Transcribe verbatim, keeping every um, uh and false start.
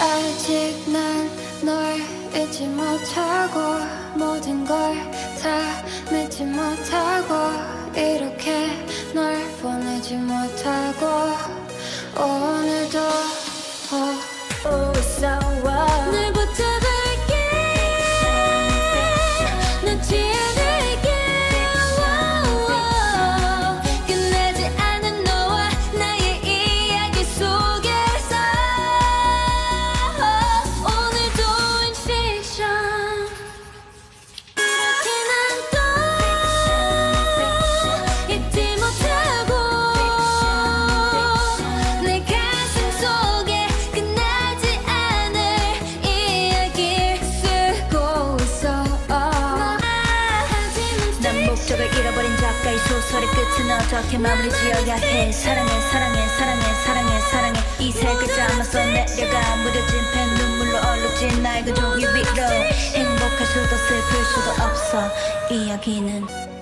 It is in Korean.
아직 난 널 잊지 못하고 모든 걸 다 믿지 못하고 이렇게 널 보내지 못하고 오늘도 어, 오, 싸워 날 붙잡을게 놓지 않을게 끝나지 않은 너와 나의 이야기 속에서 오늘도 인식션 이렇게 난 또 잊지 못하고 내 가슴 속에 끝나지 않을 이야기를 쓰고 있어. 난 목적을 잃어버린 작가의 소설의 끝은 어떻게 마무리 지어야 해. 사랑해 사랑해 사랑해 사랑해 사랑해 이 세 글자만 써내려가 무뎌진 펜 눈물로 얼룩진 나의 그 종이 위로 행복할 수도 슬플 수도 없어 이야기는